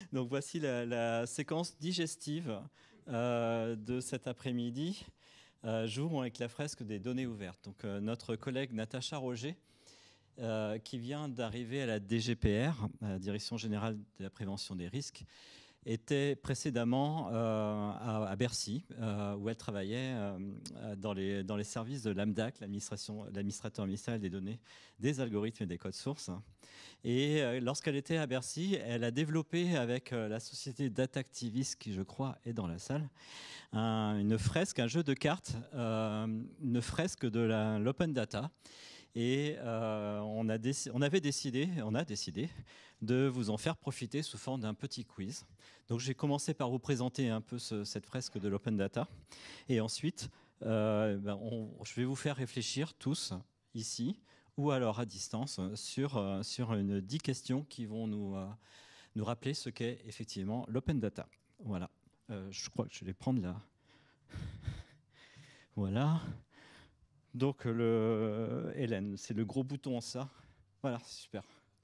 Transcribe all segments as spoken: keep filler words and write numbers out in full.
Donc voici la, la séquence digestive euh, de cet après-midi. Euh, J'ouvre avec la fresque des données ouvertes. Donc euh, notre collègue Natacha Roger, euh, qui vient d'arriver à la D G P R, à la Direction Générale de la Prévention des Risques, était précédemment euh, à, à Bercy, euh, où elle travaillait euh, dans, les, dans les services de l'A M D A C, l'administrateur ministériel des données, des algorithmes et des codes sources. Et euh, lorsqu'elle était à Bercy, elle a développé avec euh, la société Datactivis, qui je crois est dans la salle, un, une fresque, un jeu de cartes, euh, une fresque de l'open data. Et euh, on, a on avait décidé, on a décidé de vous en faire profiter sous forme d'un petit quiz. Donc j'ai commencé par vous présenter un peu ce, cette fresque de l'open data. Et ensuite, euh, ben on, je vais vous faire réfléchir tous ici ou alors à distance sur, euh, sur une, dix questions qui vont nous, euh, nous rappeler ce qu'est effectivement l'open data. Voilà. Euh, je crois que je vais prendre là. Voilà. Donc, le, Hélène, c'est le gros bouton, ça. Voilà, super.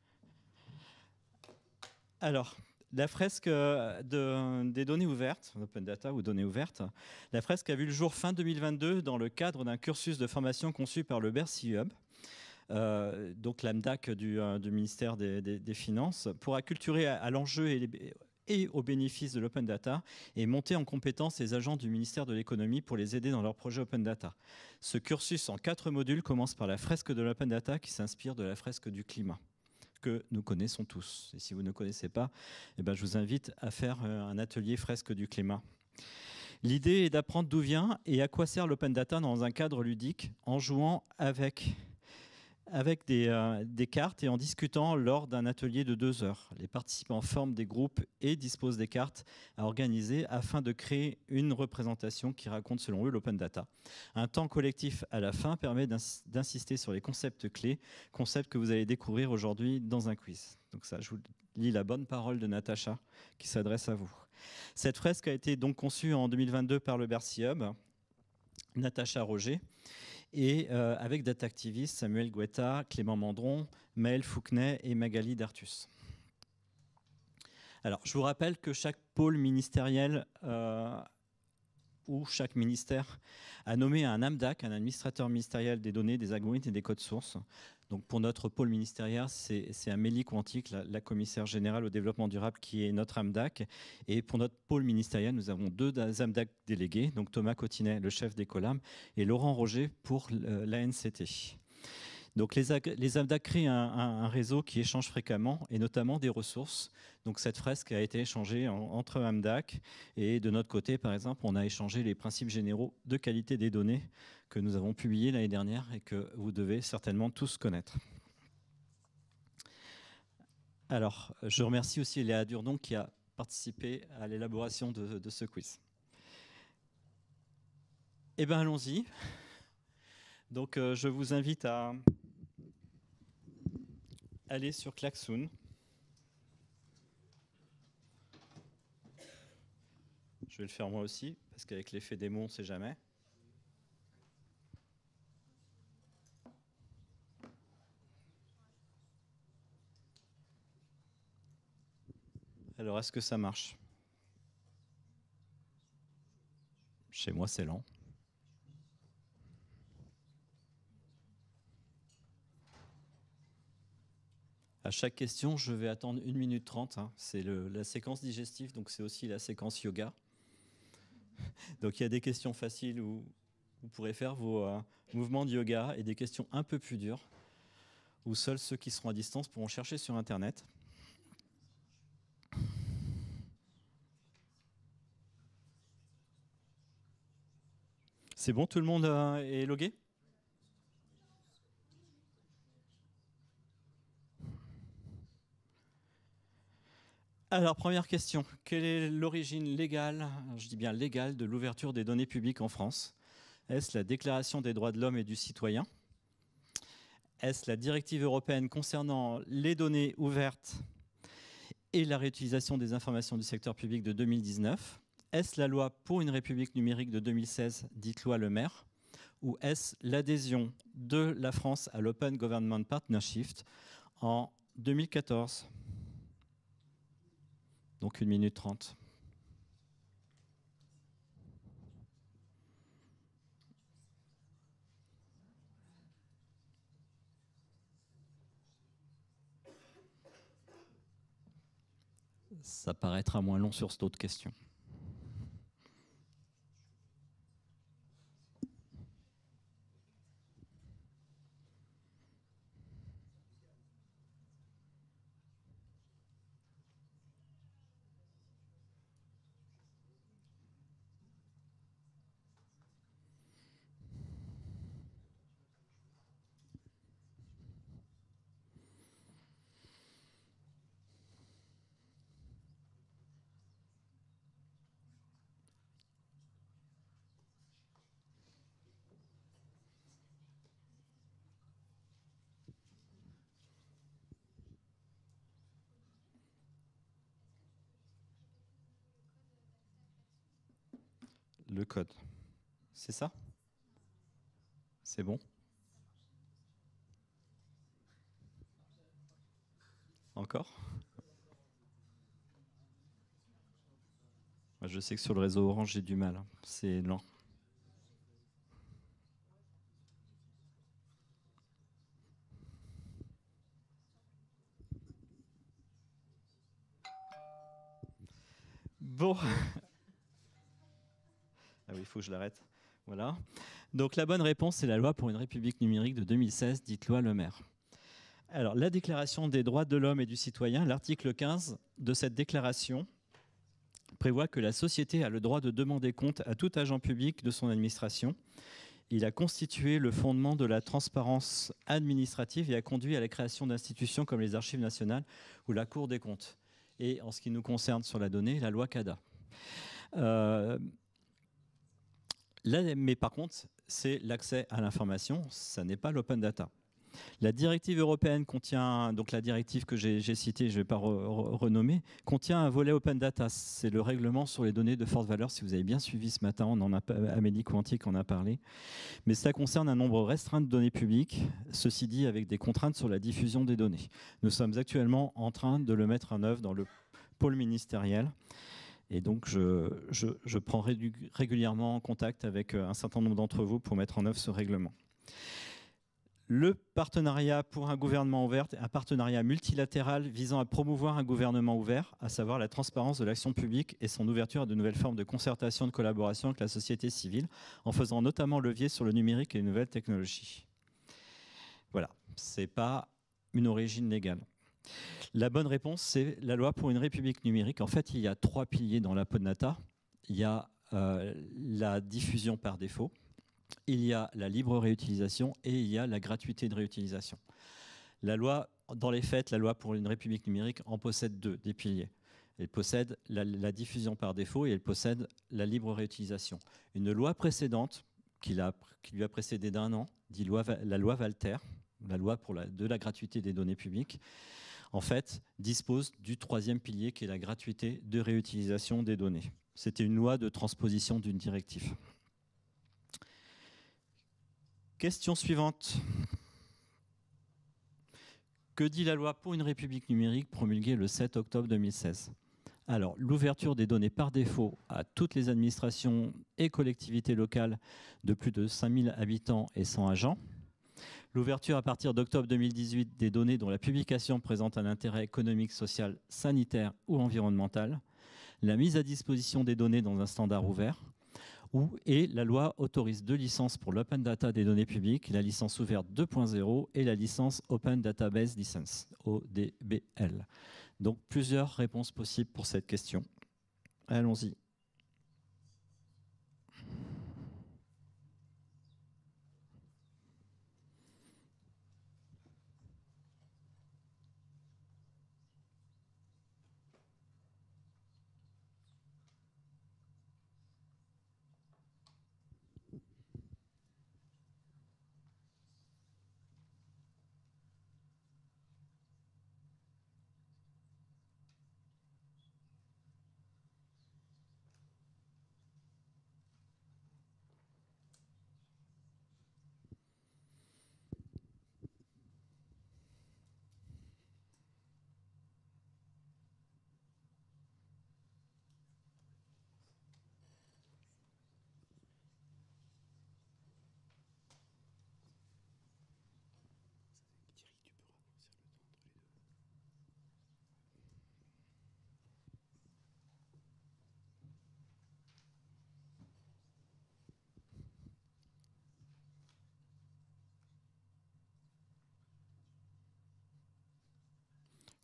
Alors, la fresque de, des données ouvertes, Open Data ou données ouvertes, la fresque a vu le jour fin deux mille vingt-deux dans le cadre d'un cursus de formation conçu par le Bercy Hub, euh, donc l'A M D A C du, euh, du ministère des, des, des Finances, pour acculturer à, à l'enjeu et, les, et aux bénéfices de l'open data et monter en compétence les agents du ministère de l'économie pour les aider dans leur projet open data. Ce cursus en quatre modules commence par la fresque de l'open data qui s'inspire de la fresque du climat, que nous connaissons tous. Et si vous ne connaissez pas, eh ben, je vous invite à faire un atelier fresque du climat. L'idée est d'apprendre d'où vient et à quoi sert l'open data dans un cadre ludique en jouant avec avec des, euh, des cartes et en discutant lors d'un atelier de deux heures. Les participants forment des groupes et disposent des cartes à organiser afin de créer une représentation qui raconte selon eux l'open data. Un temps collectif à la fin permet d'insister sur les concepts clés, concepts que vous allez découvrir aujourd'hui dans un quiz. Donc ça, je vous lis la bonne parole de Natacha qui s'adresse à vous. Cette fresque a été donc conçue en deux mille vingt-deux par le Bercy Hub, Natacha Roger, et euh, avec Datactivis, Samuel Guetta, Clément Mandron, Maël Fouquenet et Magali Dartus. Alors, je vous rappelle que chaque pôle ministériel euh, ou chaque ministère a nommé un A M D A C, un administrateur ministériel des données, des algorithmes et des codes sources. Donc pour notre pôle ministériel, c'est Amélie Quantique, la, la commissaire générale au développement durable, qui est notre A M D A C. Et pour notre pôle ministériel, nous avons deux A M D A C délégués, donc Thomas Cotinet, le chef d'Ecolam, et Laurent Roger pour l'A N C T. Donc les, les A M D A C créent un, un, un réseau qui échange fréquemment, et notamment des ressources. Donc cette fresque a été échangée en, entre A M D A C, et de notre côté, par exemple, on a échangé les principes généraux de qualité des données que nous avons publiés l'année dernière et que vous devez certainement tous connaître. Alors, je remercie aussi Léa Durdon qui a participé à l'élaboration de, de ce quiz. Eh bien, allons-y. Donc, euh, je vous invite à aller sur Klaxoon. Je vais le faire moi aussi, parce qu'avec l'effet démo, on ne sait jamais. Alors, est-ce que ça marche? Chez moi, c'est lent. À chaque question, je vais attendre une minute trente. Hein. C'est la séquence digestive, donc c'est aussi la séquence yoga. Donc il y a des questions faciles où vous pourrez faire vos euh, mouvements de yoga et des questions un peu plus dures où seuls ceux qui seront à distance pourront chercher sur Internet. C'est bon, tout le monde euh, est logué ? Alors, première question. Quelle est l'origine légale, je dis bien légale, de l'ouverture des données publiques en France? Est-ce la Déclaration des droits de l'homme et du citoyen? Est-ce la directive européenne concernant les données ouvertes et la réutilisation des informations du secteur public de deux mille dix-neuf? Est-ce la loi pour une république numérique de deux mille seize, dite loi Le Maire? Ou est-ce l'adhésion de la France à l'Open Government Partnership en deux mille quatorze? donc une minute trente. Ça paraîtra moins long sur cette autre question. Le code. C'est ça? C'est bon? Encore? Je sais que sur le réseau Orange, j'ai du mal. C'est lent. Bon. Ah oui, il faut que je l'arrête. Voilà. Donc la bonne réponse, c'est la loi pour une république numérique de deux mille seize, dite loi Le Maire. Alors, la Déclaration des droits de l'homme et du citoyen, l'article quinze de cette déclaration prévoit que la société a le droit de demander compte à tout agent public de son administration. Il a constitué le fondement de la transparence administrative et a conduit à la création d'institutions comme les Archives nationales ou la Cour des comptes. Et en ce qui nous concerne sur la donnée, la loi CADA. Euh, là, mais par contre, c'est l'accès à l'information, ça n'est pas l'open data. La directive européenne contient, donc la directive que j'ai citée, je ne vais pas re, re, renommer, contient un volet open data. C'est le règlement sur les données de forte valeur. Si vous avez bien suivi ce matin, on en a, Amélie Quantique en a parlé. Mais ça concerne un nombre restreint de données publiques, ceci dit avec des contraintes sur la diffusion des données. Nous sommes actuellement en train de le mettre en œuvre dans le pôle ministériel. Et donc, je, je, je prends régulièrement contact avec un certain nombre d'entre vous pour mettre en œuvre ce règlement. Le partenariat pour un gouvernement ouvert est un partenariat multilatéral visant à promouvoir un gouvernement ouvert, à savoir la transparence de l'action publique et son ouverture à de nouvelles formes de concertation et de collaboration avec la société civile, en faisant notamment levier sur le numérique et les nouvelles technologies. Voilà, ce n'est pas une origine légale. La bonne réponse, c'est la loi pour une république numérique. En fait, il y a trois piliers dans la PodNata. Il y a euh, la diffusion par défaut, il y a la libre réutilisation et il y a la gratuité de réutilisation. La loi, dans les faits, la loi pour une république numérique en possède deux, des piliers. Elle possède la, la diffusion par défaut et elle possède la libre réutilisation. Une loi précédente, qui, a, qui lui a précédé d'un an, dit loi, la loi Walter, la loi pour la, de la gratuité des données publiques, en fait, dispose du troisième pilier qui est la gratuité de réutilisation des données. C'était une loi de transposition d'une directive. Question suivante. Que dit la loi pour une république numérique promulguée le sept octobre deux mille seize? Alors, l'ouverture des données par défaut à toutes les administrations et collectivités locales de plus de cinq mille habitants et cent agents. L'ouverture à partir d'octobre deux mille dix-huit des données dont la publication présente un intérêt économique, social, sanitaire ou environnemental. La mise à disposition des données dans un standard ouvert. Et la loi autorise deux licences pour l'open data des données publiques, la licence ouverte deux point zéro et la licence Open Database License, O D B L. Donc plusieurs réponses possibles pour cette question. Allons-y.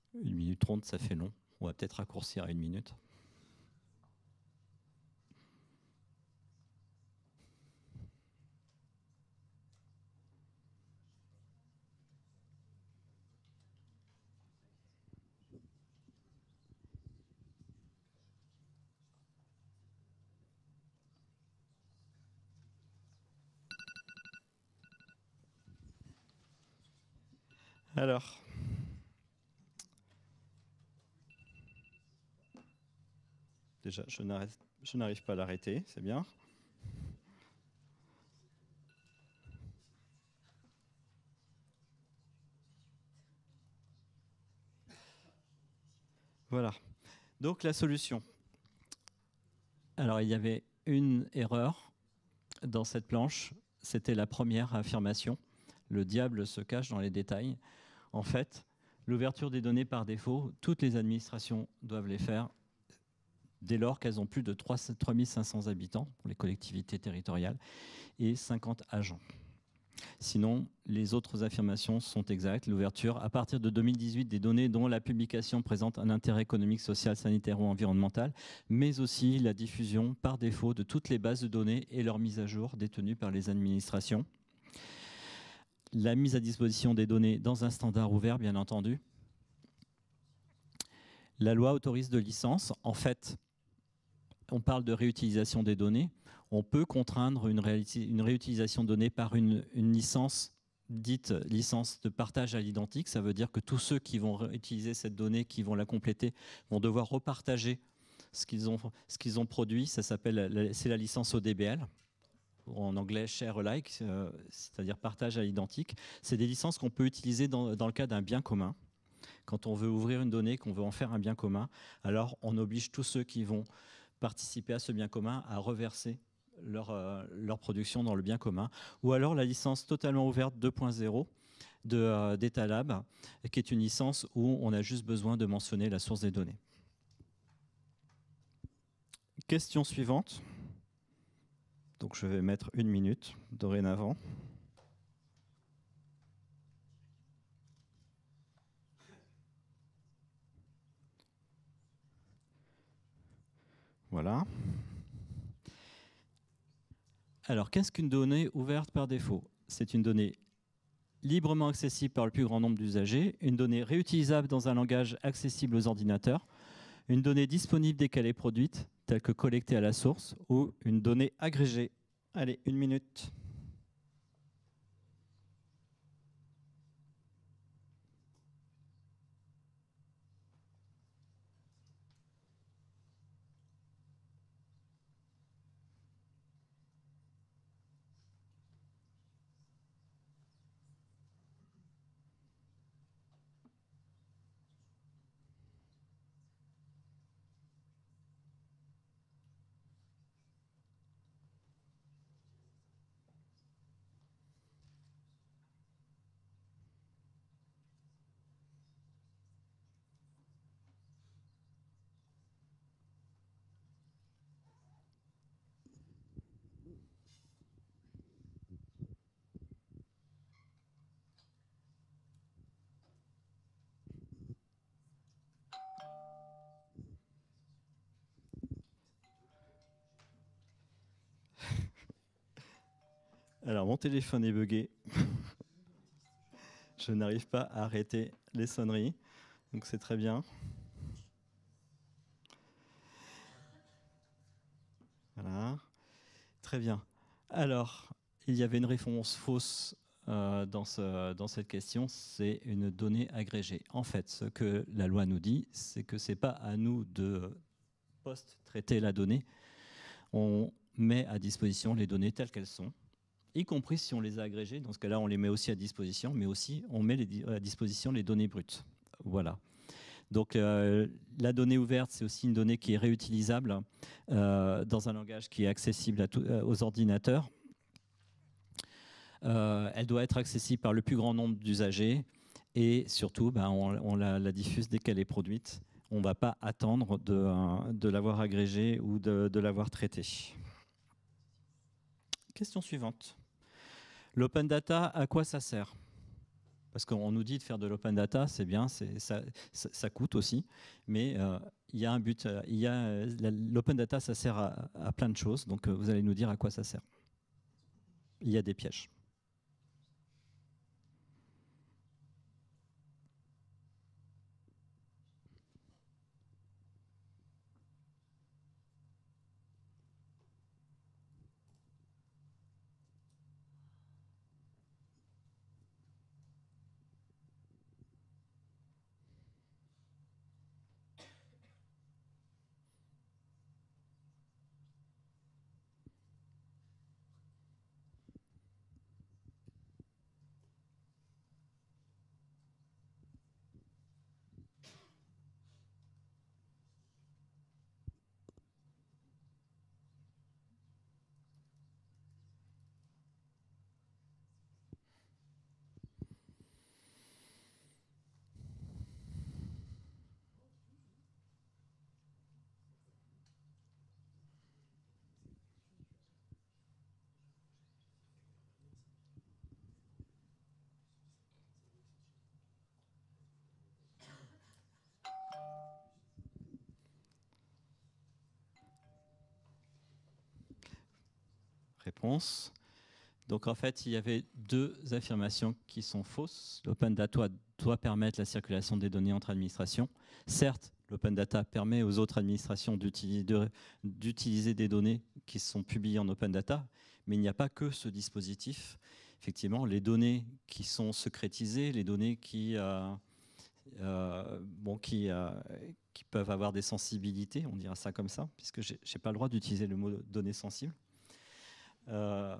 Une minute trente, ça fait long. On va peut-être raccourcir à une minute. Alors, déjà, je n'arrive pas à l'arrêter, c'est bien. Voilà. Donc la solution. Alors il y avait une erreur dans cette planche, c'était la première affirmation. Le diable se cache dans les détails. En fait, l'ouverture des données par défaut, toutes les administrations doivent les faire dès lors qu'elles ont plus de trois mille cinq cents habitants pour les collectivités territoriales et cinquante agents. Sinon, les autres affirmations sont exactes. L'ouverture, à partir de deux mille dix-huit, des données dont la publication présente un intérêt économique, social, sanitaire ou environnemental, mais aussi la diffusion par défaut de toutes les bases de données et leur mise à jour détenues par les administrations. La mise à disposition des données dans un standard ouvert, bien entendu. La loi autorise de licence. En fait, on parle de réutilisation des données. On peut contraindre une, une réutilisation de données par une, une licence dite licence de partage à l'identique. Ça veut dire que tous ceux qui vont utiliser cette donnée, qui vont la compléter, vont devoir repartager ce qu'ils ont, ce qu'ils ont produit. Ça s'appelle, c'est la licence O D B L, en anglais share alike, euh, c'est-à-dire partage à l'identique. C'est des licences qu'on peut utiliser dans, dans le cas d'un bien commun. Quand on veut ouvrir une donnée, qu'on veut en faire un bien commun, alors on oblige tous ceux qui vont participer à ce bien commun à reverser leur, euh, leur production dans le bien commun. Ou alors la licence totalement ouverte deux point zéro de euh, DataLab, qui est une licence où on a juste besoin de mentionner la source des données. Question suivante. Donc je vais mettre une minute dorénavant. Voilà. Alors, qu'est-ce qu'une donnée ouverte par défaut? C'est une donnée librement accessible par le plus grand nombre d'usagers, une donnée réutilisable dans un langage accessible aux ordinateurs, une donnée disponible dès qu'elle est produite, telle que collectée à la source, ou une donnée agrégée. Allez, une minute. Alors, mon téléphone est buggé. Je n'arrive pas à arrêter les sonneries, donc c'est très bien. Voilà, très bien. Alors, il y avait une réponse fausse euh, dans, ce, dans cette question, c'est une donnée agrégée. En fait, ce que la loi nous dit, c'est que ce n'est pas à nous de post-traiter la donnée. On met à disposition les données telles qu'elles sont, y compris si on les a agrégées. Dans ce cas-là, on les met aussi à disposition, mais aussi on met les, à disposition les données brutes. Voilà. Donc euh, la donnée ouverte, c'est aussi une donnée qui est réutilisable euh, dans un langage qui est accessible à tout, euh, aux ordinateurs. Euh, elle doit être accessible par le plus grand nombre d'usagers et surtout, ben, on, on la, la diffuse dès qu'elle est produite. On ne va pas attendre de, de l'avoir agrégée ou de, de l'avoir traitée. Question suivante. L'open data, à quoi ça sert? Parce qu'on nous dit de faire de l'open data, c'est bien, ça, ça, ça coûte aussi, mais euh, il y a un but. Il y a l'open data, ça sert à, à plein de choses, donc euh, vous allez nous dire à quoi ça sert. Il y a des pièges. Réponse. Donc en fait, il y avait deux affirmations qui sont fausses. L'open data doit permettre la circulation des données entre administrations. Certes, l'open data permet aux autres administrations d'utiliser des données qui sont publiées en open data, mais il n'y a pas que ce dispositif. Effectivement, les données qui sont secrétisées, les données qui, euh, euh, bon, qui, euh, qui peuvent avoir des sensibilités, on dira ça comme ça, puisque je n'ai pas le droit d'utiliser le mot données sensibles. Euh,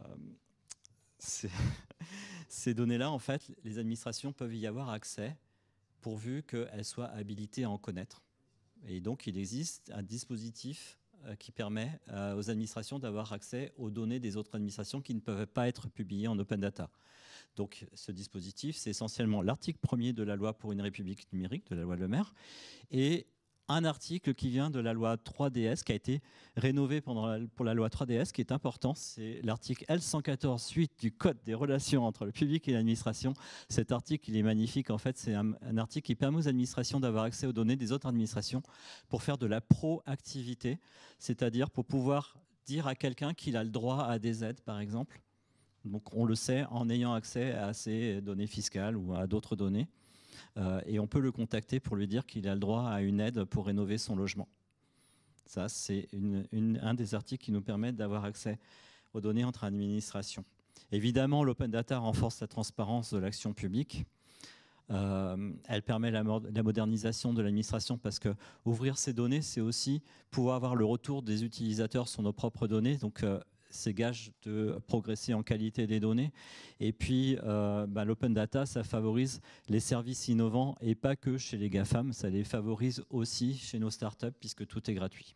Ces données-là, en fait, les administrations peuvent y avoir accès pourvu qu'elles soient habilitées à en connaître. Et donc, il existe un dispositif euh, qui permet euh, aux administrations d'avoir accès aux données des autres administrations qui ne peuvent pas être publiées en open data. Donc, ce dispositif, c'est essentiellement l'article premier de la loi pour une république numérique, de la loi Le Maire, et un article qui vient de la loi trois D S, qui a été rénové pendant la, pour la loi trois D S, qui est important, c'est l'article L cent quatorze huit du Code des relations entre le public et l'administration. Cet article, il est magnifique. En fait, c'est un, un article qui permet aux administrations d'avoir accès aux données des autres administrations pour faire de la proactivité, c'est-à-dire pour pouvoir dire à quelqu'un qu'il a le droit à des aides, par exemple. Donc, on le sait en ayant accès à ces données fiscales ou à d'autres données. Euh, et on peut le contacter pour lui dire qu'il a le droit à une aide pour rénover son logement. Ça, c'est une, une, un des articles qui nous permettent d'avoir accès aux données entre administrations. Évidemment, l'open data renforce la transparence de l'action publique. Euh, elle permet la, la modernisation de l'administration parce que ouvrir ces données, c'est aussi pouvoir avoir le retour des utilisateurs sur nos propres données. Donc, euh, c'est gage de progresser en qualité des données. Et puis, euh, bah, l'open data, ça favorise les services innovants et pas que chez les GAFAM, ça les favorise aussi chez nos startups puisque tout est gratuit.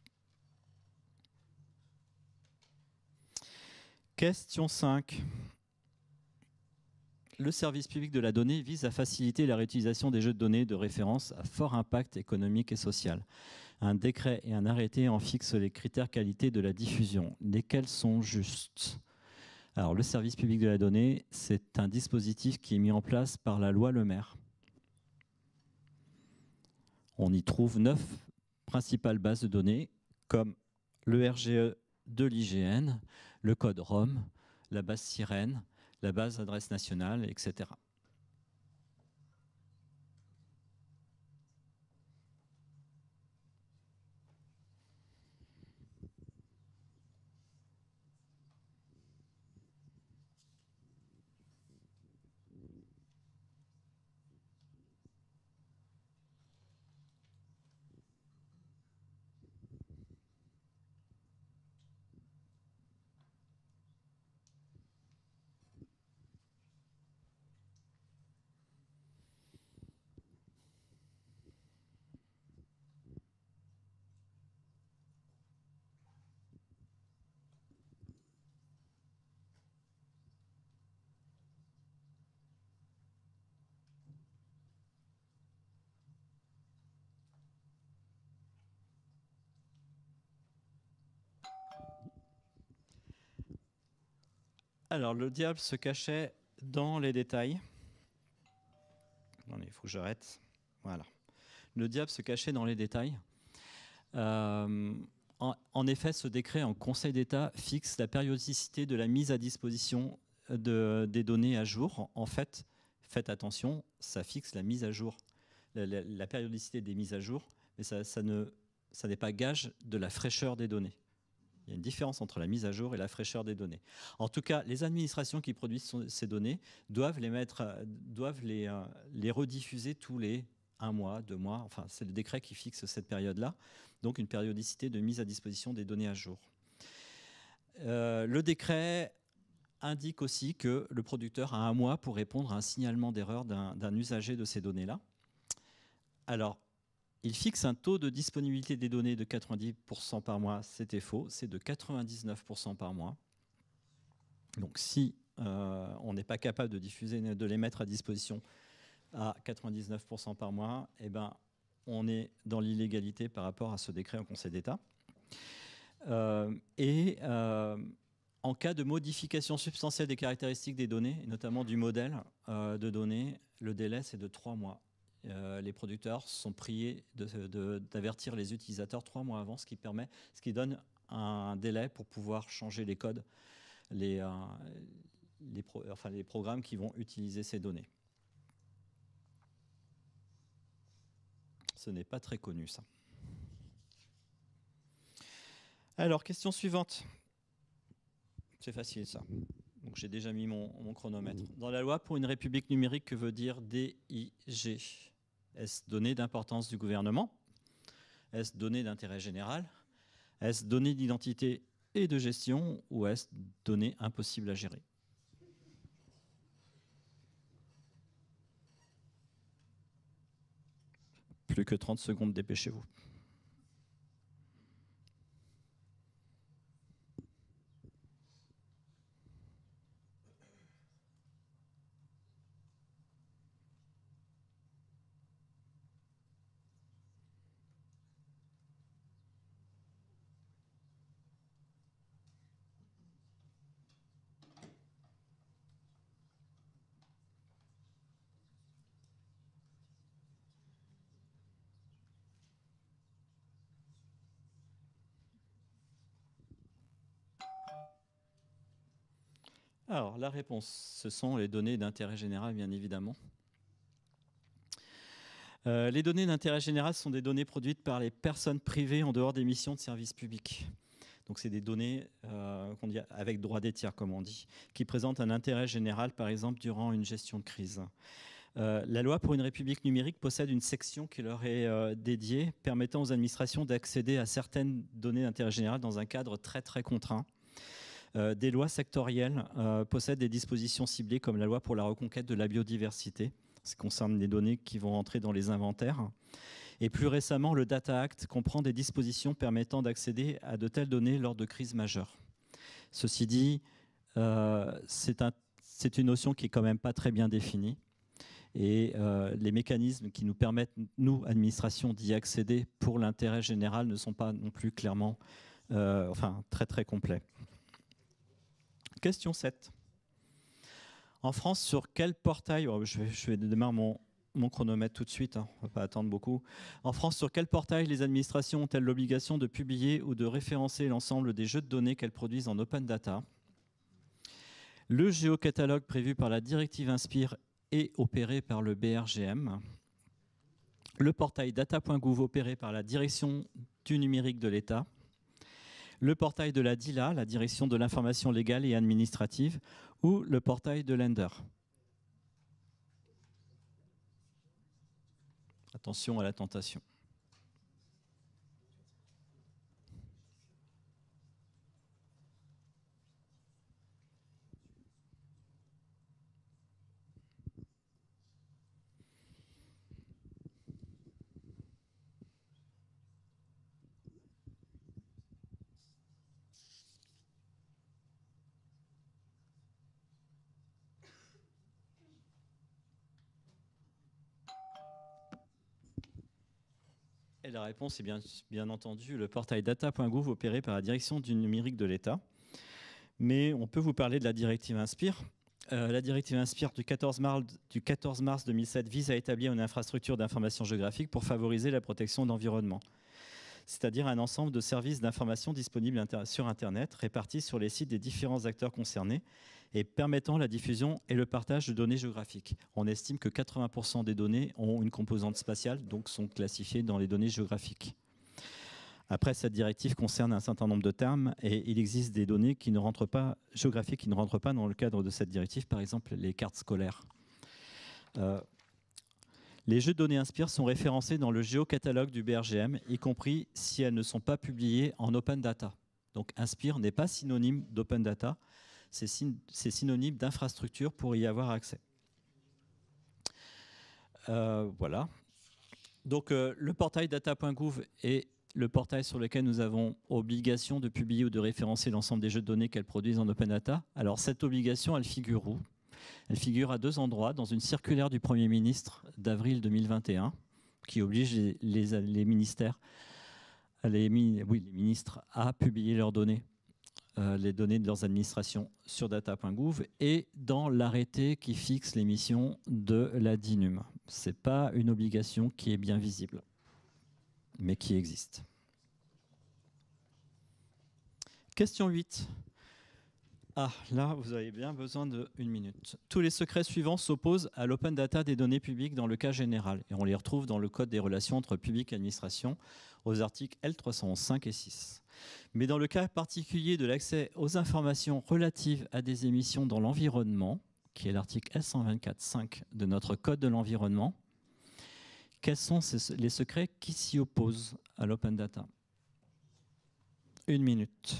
Question cinq. Le service public de la donnée vise à faciliter la réutilisation des jeux de données de référence à fort impact économique et social. Un décret et un arrêté en fixent les critères qualité de la diffusion. Lesquels sont justes? Alors, le service public de la donnée, c'est un dispositif qui est mis en place par la loi Le Maire. On y trouve neuf principales bases de données, comme le R G E de l'I G N, le code ROM, la base Sirène, la base adresse nationale, et cetera. Alors, le diable se cachait dans les détails. il faut que j'arrête. Voilà. Le diable se cachait dans les détails. Euh, en, en effet, ce décret en Conseil d'État fixe la périodicité de la mise à disposition de, des données à jour. En, en fait, faites attention, ça fixe la mise à jour, la, la, la périodicité des mises à jour, mais ça, ça ne, ça n'est pas gage de la fraîcheur des données. Il y a une différence entre la mise à jour et la fraîcheur des données. En tout cas, les administrations qui produisent ces données doivent les, mettre, doivent les, les rediffuser tous les un mois, deux mois. Enfin, c'est le décret qui fixe cette période-là. Donc, une périodicité de mise à disposition des données à jour. Euh, le décret indique aussi que le producteur a un mois pour répondre à un signalement d'erreur d'un, d'un usager de ces données-là. Alors, il fixe un taux de disponibilité des données de quatre-vingt-dix pour cent par mois. C'était faux, c'est de quatre-vingt-dix-neuf pour cent par mois. Donc si euh, on n'est pas capable de diffuser, de les mettre à disposition à quatre-vingt-dix-neuf pour cent par mois, eh ben, on est dans l'illégalité par rapport à ce décret au Conseil d'État. Euh, et euh, en cas de modification substantielle des caractéristiques des données, et notamment du modèle euh, de données, le délai c'est de trois mois. Euh, les producteurs sont priés de, de, d'avertir les utilisateurs trois mois avant, ce qui permet, ce qui donne un délai pour pouvoir changer les codes, les, euh, les, pro, enfin, les programmes qui vont utiliser ces données. Ce n'est pas très connu, ça. Alors, question suivante. C'est facile, ça. Donc, j'ai déjà mis mon, mon chronomètre. Dans la loi pour une république numérique, que veut dire D I G ? Est-ce données d'importance du gouvernement ? Est-ce données d'intérêt général ? Est-ce données d'identité et de gestion ? Ou est-ce données impossibles à gérer ? Plus que trente secondes, dépêchez-vous. Alors, la réponse, ce sont les données d'intérêt général, bien évidemment. Euh, les données d'intérêt général sont des données produites par les personnes privées en dehors des missions de service public. Donc, c'est des données euh, qu'on dit avec droit des tiers, comme on dit, qui présentent un intérêt général, par exemple, durant une gestion de crise. Euh, la loi pour une république numérique possède une section qui leur est euh, dédiée, permettant aux administrations d'accéder à certaines données d'intérêt général dans un cadre très, très contraint. Euh, des lois sectorielles euh, possèdent des dispositions ciblées comme la loi pour la reconquête de la biodiversité. Ça concerne les données qui vont entrer dans les inventaires. Et plus récemment, le Data Act comprend des dispositions permettant d'accéder à de telles données lors de crises majeures. Ceci dit, euh, c'est un, c'est une notion qui est quand même pas très bien définie. Et euh, les mécanismes qui nous permettent, nous, administration, d'y accéder pour l'intérêt général ne sont pas non plus clairement, euh, enfin, très très complets. Question sept. En France, sur quel portail, oh, je, vais, je vais démarrer mon, mon chronomètre tout de suite, hein, on ne va pas attendre beaucoup. En France, sur quel portail les administrations ont-elles l'obligation de publier ou de référencer l'ensemble des jeux de données qu'elles produisent en open data ? Le géocatalogue prévu par la directive Inspire est opéré par le B R G M. Le portail data point gouv opéré par la direction du numérique de l'État. Le portail de la D I L A, la direction de l'information légale et administrative, ou le portail de l'E N D E R. Attention à la tentation. Et la réponse est bien, bien entendu le portail data point gouv opéré par la direction du numérique de l'État. Mais on peut vous parler de la directive Inspire. Euh, la directive Inspire du quatorze mars, du quatorze mars deux mille sept vise à établir une infrastructure d'information géographique pour favoriser la protection de l'environnement, c'est-à-dire un ensemble de services d'information disponibles inter sur Internet, répartis sur les sites des différents acteurs concernés et permettant la diffusion et le partage de données géographiques. On estime que quatre-vingts pour cent des données ont une composante spatiale, donc sont classifiées dans les données géographiques. Après, cette directive concerne un certain nombre de termes et il existe des données qui ne rentrent pas, géographiques qui ne rentrent pas dans le cadre de cette directive, par exemple les cartes scolaires. Euh, les jeux de données Inspire sont référencés dans le géocatalogue du B R G M, y compris si elles ne sont pas publiées en open data. Donc Inspire n'est pas synonyme d'open data, c'est synonyme d'infrastructure pour y avoir accès. Euh, voilà. Donc euh, le portail data point gouv est le portail sur lequel nous avons obligation de publier ou de référencer l'ensemble des jeux de données qu'elles produisent en open data. Alors cette obligation, elle figure où? Elle figure à deux endroits, dans une circulaire du Premier ministre d'avril deux mille vingt et un, qui oblige les, les, les ministères, les, oui, les ministres à publier leurs données, euh, les données de leurs administrations sur data point gouv, et dans l'arrêté qui fixe les missions de la D I N U M. Ce n'est pas une obligation qui est bien visible, mais qui existe. Question huit. Ah, là, vous avez bien besoin d'une minute. Tous les secrets suivants s'opposent à l'open data des données publiques dans le cas général. Et on les retrouve dans le Code des relations entre public et administration, aux articles L trois cent onze, cinq et six. Mais dans le cas particulier de l'accès aux informations relatives à des émissions dans l'environnement, qui est l'article L cent vingt-quatre, cinq de notre Code de l'environnement, quels sont les secrets qui s'y opposent à l'open data? Une minute.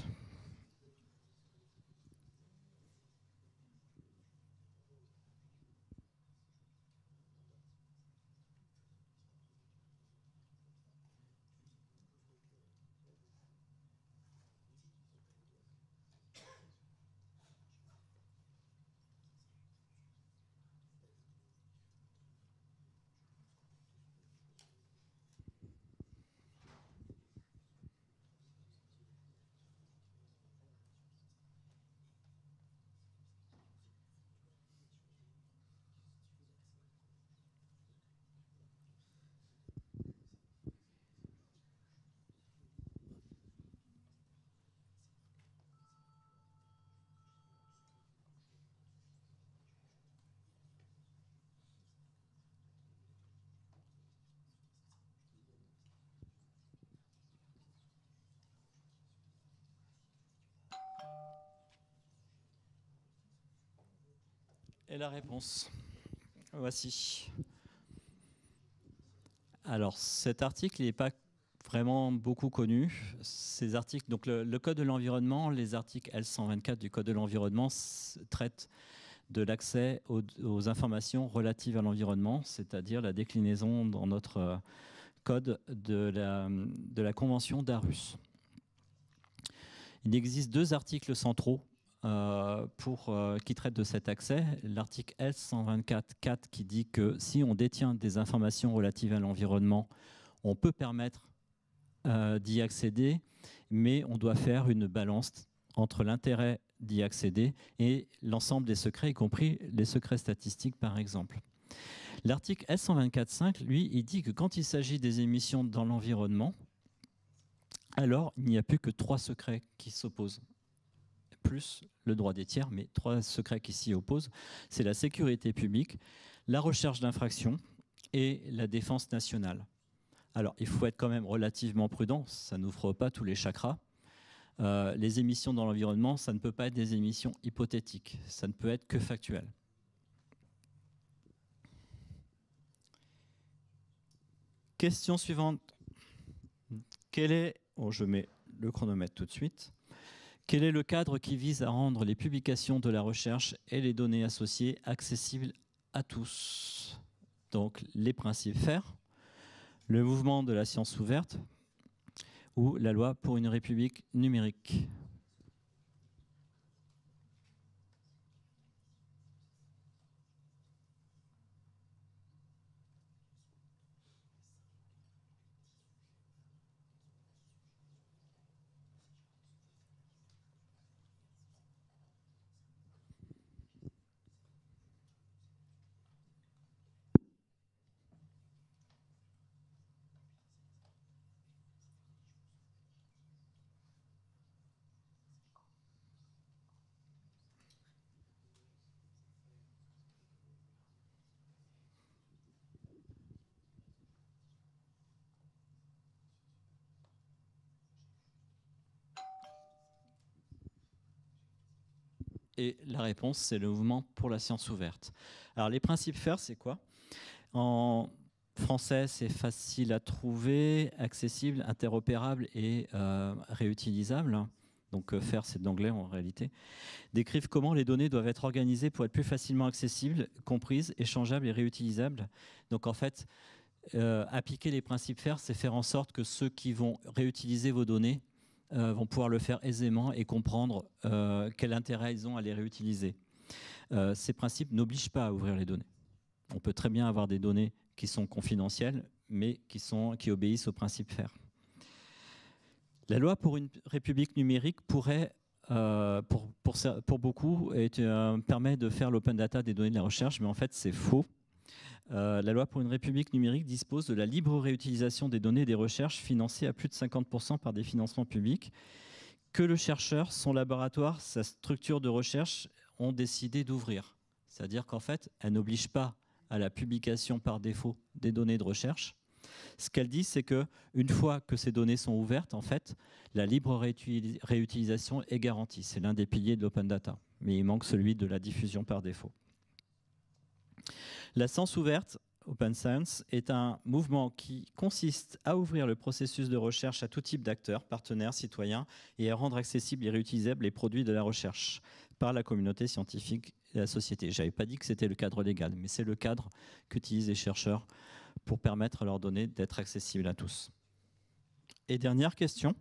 Et la réponse, voici. Alors, cet article n'est pas vraiment beaucoup connu. Ces articles, donc le, le Code de l'environnement, les articles L cent vingt-quatre du Code de l'environnement traitent de l'accès aux, aux informations relatives à l'environnement, c'est-à-dire la déclinaison dans notre code de la, de la Convention d'Aarhus. Il existe deux articles centraux Euh, pour, euh, qui traite de cet accès. L'article L cent vingt-quatre quatre qui dit que si on détient des informations relatives à l'environnement, on peut permettre euh, d'y accéder, mais on doit faire une balance entre l'intérêt d'y accéder et l'ensemble des secrets, y compris les secrets statistiques par exemple. L'article L cent vingt-quatre cinq, lui, il dit que quand il s'agit des émissions dans l'environnement, alors il n'y a plus que trois secrets qui s'opposent, plus le droit des tiers, mais trois secrets qui s'y opposent. C'est la sécurité publique, la recherche d'infraction et la défense nationale. Alors, il faut être quand même relativement prudent, ça n'ouvre pas tous les chakras. Euh, les émissions dans l'environnement, ça ne peut pas être des émissions hypothétiques, ça ne peut être que factuel. Question suivante. Quel est... Oh, je mets le chronomètre tout de suite. Quel est le cadre qui vise à rendre les publications de la recherche et les données associées accessibles à tous? Donc, les principes F A I R, le mouvement de la science ouverte ou la loi pour une république numérique. Et la réponse, c'est le mouvement pour la science ouverte. Alors, les principes F A I R, c'est quoi? En français, c'est facile à trouver, accessible, interopérable et euh, réutilisable. Donc, euh, F A I R, c'est de l'anglais en réalité. Décrivent comment les données doivent être organisées pour être plus facilement accessibles, comprises, échangeables et réutilisables. Donc, en fait, euh, appliquer les principes F A I R, c'est faire en sorte que ceux qui vont réutiliser vos données euh, vont pouvoir le faire aisément et comprendre euh, quel intérêt ils ont à les réutiliser. Euh, ces principes n'obligent pas à ouvrir les données. On peut très bien avoir des données qui sont confidentielles, mais qui, sont, qui obéissent aux principes F A I R. La loi pour une république numérique pourrait, euh, pour, pour, pour beaucoup, être, euh, permet de faire l'open data des données de la recherche, mais en fait, c'est faux. Euh, la loi pour une république numérique dispose de la libre réutilisation des données des recherches financées à plus de cinquante pour cent par des financements publics que le chercheur, son laboratoire, sa structure de recherche ont décidé d'ouvrir. C'est-à-dire qu'en fait, elle n'oblige pas à la publication par défaut des données de recherche. Ce qu'elle dit, c'est qu'une fois que ces données sont ouvertes, en fait, la libre réutilisation est garantie. C'est l'un des piliers de l'open data, mais il manque celui de la diffusion par défaut. La science ouverte, Open Science, est un mouvement qui consiste à ouvrir le processus de recherche à tout type d'acteurs, partenaires, citoyens, et à rendre accessibles et réutilisables les produits de la recherche par la communauté scientifique et la société. Je n'avais pas dit que c'était le cadre légal, mais c'est le cadre qu'utilisent les chercheurs pour permettre à leurs données d'être accessibles à tous. Et dernière question.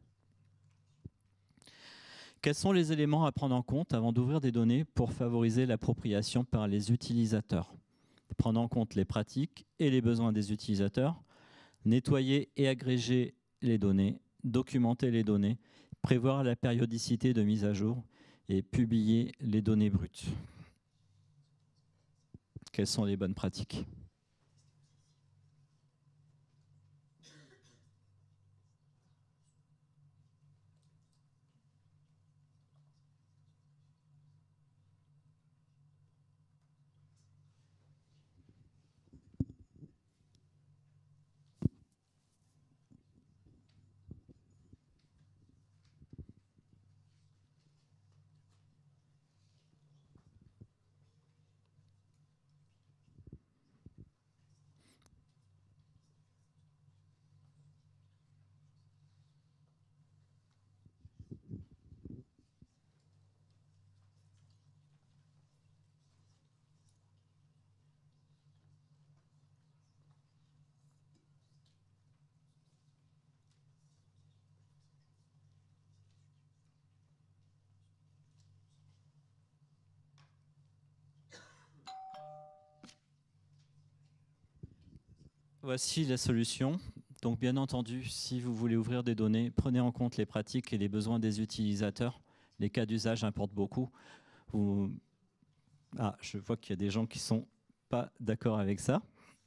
Quels sont les éléments à prendre en compte avant d'ouvrir des données pour favoriser l'appropriation par les utilisateurs? Prendre en compte les pratiques et les besoins des utilisateurs, nettoyer et agréger les données, documenter les données, prévoir la périodicité de mise à jour et publier les données brutes. Quelles sont les bonnes pratiques ? Voici la solution. Donc bien entendu, si vous voulez ouvrir des données, prenez en compte les pratiques et les besoins des utilisateurs. Les cas d'usage importent beaucoup. Vous... Ah, je vois qu'il y a des gens qui ne sont pas d'accord avec ça.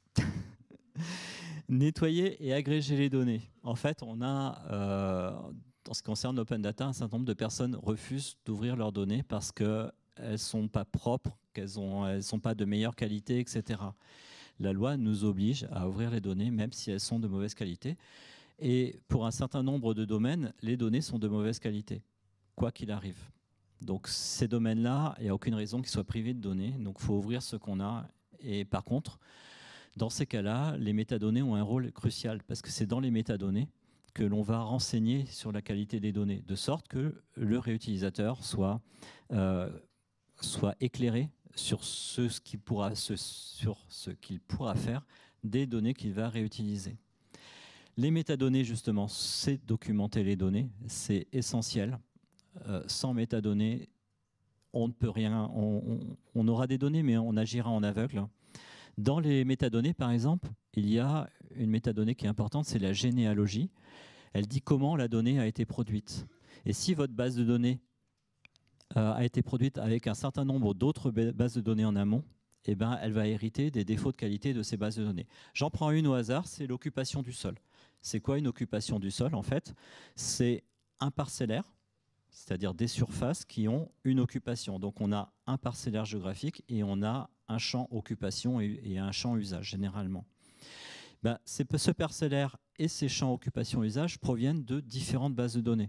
Nettoyer et agréger les données. En fait, on a, euh, en ce qui concerne l'open data, un certain nombre de personnes refusent d'ouvrir leurs données parce qu'elles ne sont pas propres, qu'elles ne sont pas de meilleure qualité, et cetera. La loi nous oblige à ouvrir les données, même si elles sont de mauvaise qualité. Et pour un certain nombre de domaines, les données sont de mauvaise qualité, quoi qu'il arrive. Donc ces domaines-là, il n'y a aucune raison qu'ils soient privés de données. Donc il faut ouvrir ce qu'on a. Et par contre, dans ces cas-là, les métadonnées ont un rôle crucial, parce que c'est dans les métadonnées que l'on va renseigner sur la qualité des données, de sorte que le réutilisateur soit, euh, soit éclairé sur ce, ce qu'il pourra, ce, sur ce qu'il pourra faire des données qu'il va réutiliser. Les métadonnées, justement, c'est documenter les données, c'est essentiel. Euh, sans métadonnées, on ne peut rien, on, on, on aura des données, mais on agira en aveugle. Dans les métadonnées, par exemple, il y a une métadonnée qui est importante, c'est la généalogie. Elle dit comment la donnée a été produite. Et si votre base de données euh, a été produite avec un certain nombre d'autres bases de données en amont, eh ben, elle va hériter des défauts de qualité de ces bases de données. J'en prends une au hasard, c'est l'occupation du sol. C'est quoi une occupation du sol, en fait? C'est un parcellaire, c'est-à-dire des surfaces qui ont une occupation. Donc on a un parcellaire géographique et on a un champ occupation et un champ usage, généralement. Ben, ce parcellaire et ces champs occupation usage proviennent de différentes bases de données.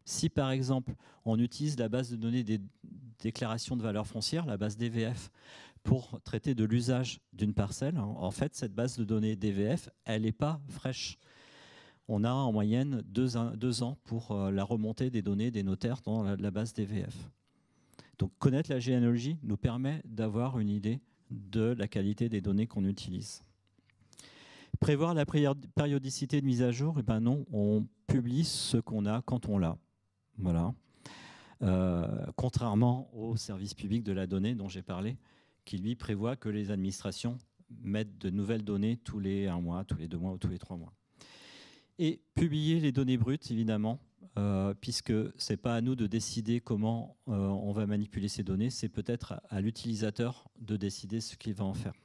Si par exemple, on utilise la base de données des déclarations de valeur foncière, la base D V F, pour traiter de l'usage d'une parcelle, en fait, cette base de données D V F, elle n'est pas fraîche. On a en moyenne deux, deux ans pour la remontée des données des notaires dans la, la base D V F. Donc connaître la généalogie nous permet d'avoir une idée de la qualité des données qu'on utilise. Prévoir la périodicité de mise à jour, eh ben non, on publie ce qu'on a quand on l'a. Voilà. Euh, contrairement au service public de la donnée dont j'ai parlé, qui lui prévoit que les administrations mettent de nouvelles données tous les un mois, tous les deux mois ou tous les trois mois. Et publier les données brutes, évidemment, euh, puisque ce n'est pas à nous de décider comment euh, on va manipuler ces données, c'est peut-être à, à l'utilisateur de décider ce qu'il va en faire.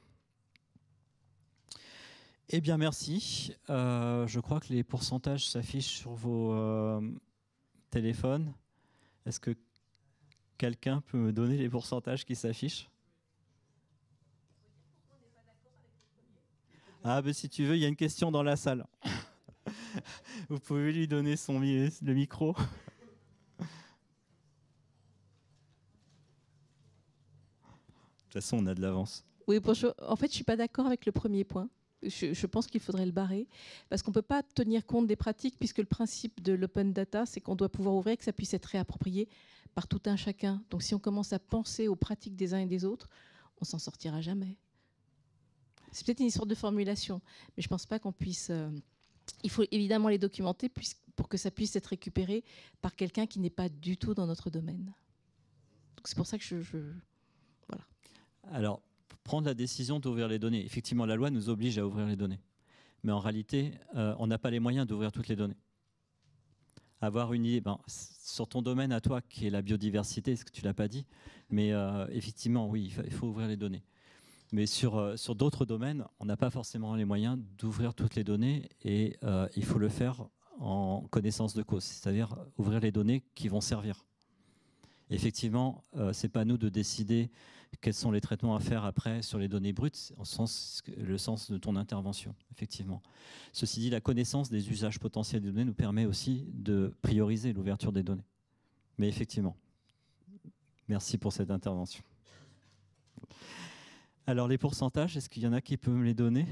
Eh bien, merci. Euh, je crois que les pourcentages s'affichent sur vos euh, téléphones. Est-ce que quelqu'un peut me donner les pourcentages qui s'affichent? Ah, ben si tu veux, il y a une question dans la salle. Vous pouvez lui donner son, le micro. De toute façon, on a de l'avance. Oui, bonjour. En fait, je ne suis pas d'accord avec le premier point. Je, je pense qu'il faudrait le barrer, parce qu'on ne peut pas tenir compte des pratiques, puisque le principe de l'open data, c'est qu'on doit pouvoir ouvrir, que ça puisse être réapproprié par tout un chacun. Donc si on commence à penser aux pratiques des uns et des autres, on s'en sortira jamais. C'est peut-être une histoire de formulation, mais je ne pense pas qu'on puisse... Euh, il faut évidemment les documenter pour que ça puisse être récupéré par quelqu'un qui n'est pas du tout dans notre domaine. C'est pour ça que je... je voilà. Alors, prendre la décision d'ouvrir les données. Effectivement, la loi nous oblige à ouvrir les données. Mais en réalité, euh, on n'a pas les moyens d'ouvrir toutes les données. Avoir une idée, ben, sur ton domaine à toi, qui est la biodiversité, ce que tu ne l'as pas dit, mais euh, effectivement, oui, il faut, il faut ouvrir les données. Mais sur, euh, sur d'autres domaines, on n'a pas forcément les moyens d'ouvrir toutes les données et euh, il faut le faire en connaissance de cause, c'est-à-dire ouvrir les données qui vont servir. Effectivement, euh, ce n'est pas à nous de décider quels sont les traitements à faire après sur les données brutes, en sens, le sens de ton intervention, effectivement. Ceci dit, la connaissance des usages potentiels des données nous permet aussi de prioriser l'ouverture des données. Mais effectivement, merci pour cette intervention. Alors les pourcentages, est-ce qu'il y en a qui peuvent me les donner?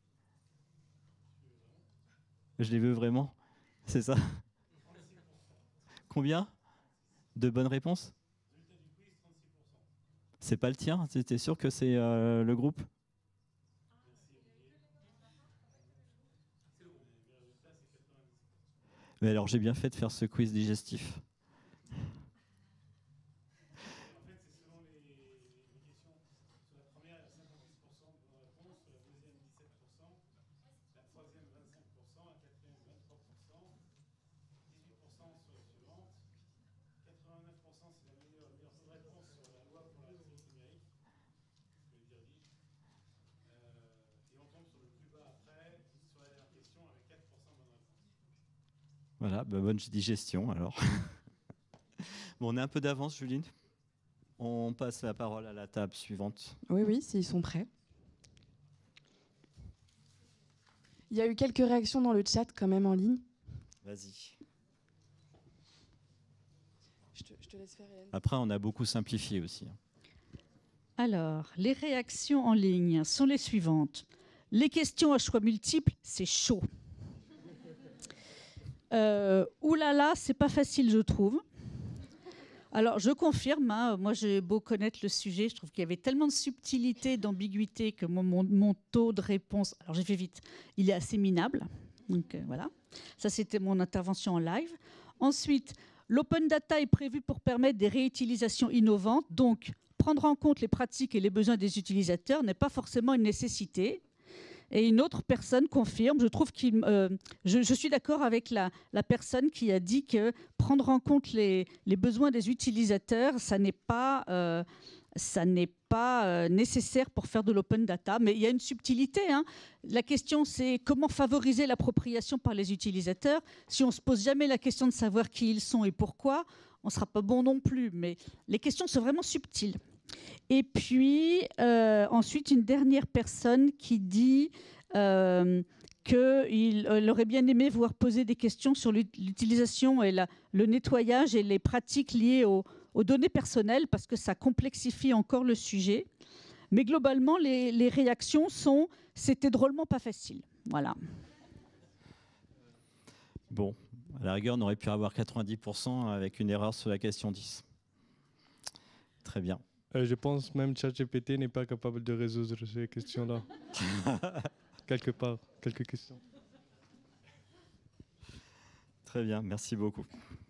Je les veux vraiment, c'est ça? Combien de bonnes réponses? C'est pas le tien? T'es sûr que c'est euh, le groupe? Mais alors j'ai bien fait de faire ce quiz digestif. Voilà, bah bonne digestion alors. Bon, on est un peu d'avance, Juline. On passe la parole à la table suivante. Oui, oui, s'ils sont prêts. Il y a eu quelques réactions dans le chat quand même en ligne. Vas-y. Je te, je te laisse faire, Hélène. Après, on a beaucoup simplifié aussi. Alors, les réactions en ligne sont les suivantes. Les questions à choix multiples, c'est chaud. Euh, oulala, c'est pas facile, je trouve. Alors, je confirme, hein, moi j'ai beau connaître le sujet, je trouve qu'il y avait tellement de subtilité, d'ambiguïté que mon, mon, mon taux de réponse, alors j'ai fait vite, il est assez minable. Donc euh, voilà, ça c'était mon intervention en live. Ensuite, l'open data est prévu pour permettre des réutilisations innovantes, donc prendre en compte les pratiques et les besoins des utilisateurs n'est pas forcément une nécessité. Et une autre personne confirme, je trouve qu'il, euh, je, je suis d'accord avec la, la personne qui a dit que prendre en compte les, les besoins des utilisateurs, ça n'est pas, euh, ça n'est pas euh, nécessaire pour faire de l'open data. Mais il y a une subtilité, hein. La question, c'est comment favoriser l'appropriation par les utilisateurs. Si on ne se pose jamais la question de savoir qui ils sont et pourquoi, on ne sera pas bon non plus. Mais les questions sont vraiment subtiles. Et puis, euh, ensuite, une dernière personne qui dit euh, qu'il euh, aurait bien aimé voir poser des questions sur l'utilisation et la, le nettoyage et les pratiques liées aux, aux données personnelles, parce que ça complexifie encore le sujet. Mais globalement, les, les réactions sont « c'était drôlement pas facile ». Voilà. Bon, à la rigueur, on aurait pu avoir quatre-vingt-dix pour cent avec une erreur sur la question dix. Très bien. Euh, je pense même ChatGPT n'est pas capable de résoudre ces questions-là. Quelque part, quelques questions. Très bien, merci beaucoup.